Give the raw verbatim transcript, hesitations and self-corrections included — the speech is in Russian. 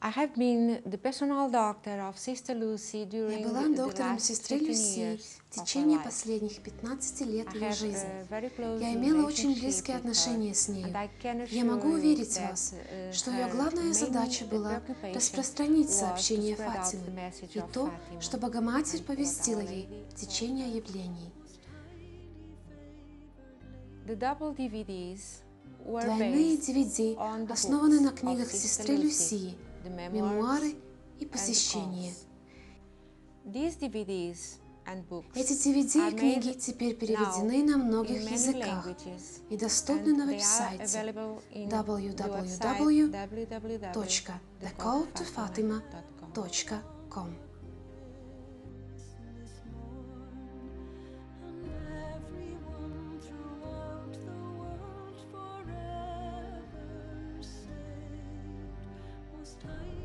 I have been the personal doctor of Sister Lucy Я during была the доктором last сестры fifteen Люси years в of her течение life. последних пятнадцати лет I ее have жизни. a very close Я имела очень relationship близкие with her, отношения с нею. and I can Я assure могу you уверить that вас, uh, что ее her главная main задача была preoccupation распространить was to сообщение spread out the Фатимы message и of то, Fatima что Богоматерь and what повестила Our ей Lady течение taught her. явлений. The double D V Ds were Двойные based ди ви ди on the основаны books на of книгах Sister сестры Lucy, Люсии, the мемуары memoirs и and the посещения. calls. These D V Ds and books Эти ди ви ди are и книги made теперь now переведены на in многих many языках languages, и доступны and на they are веб-сайте available in дабл ю the дабл ю website дабл ю w w w точка dot the the call call to to fatima fatima dot com. точка ком. Forever saved, most high.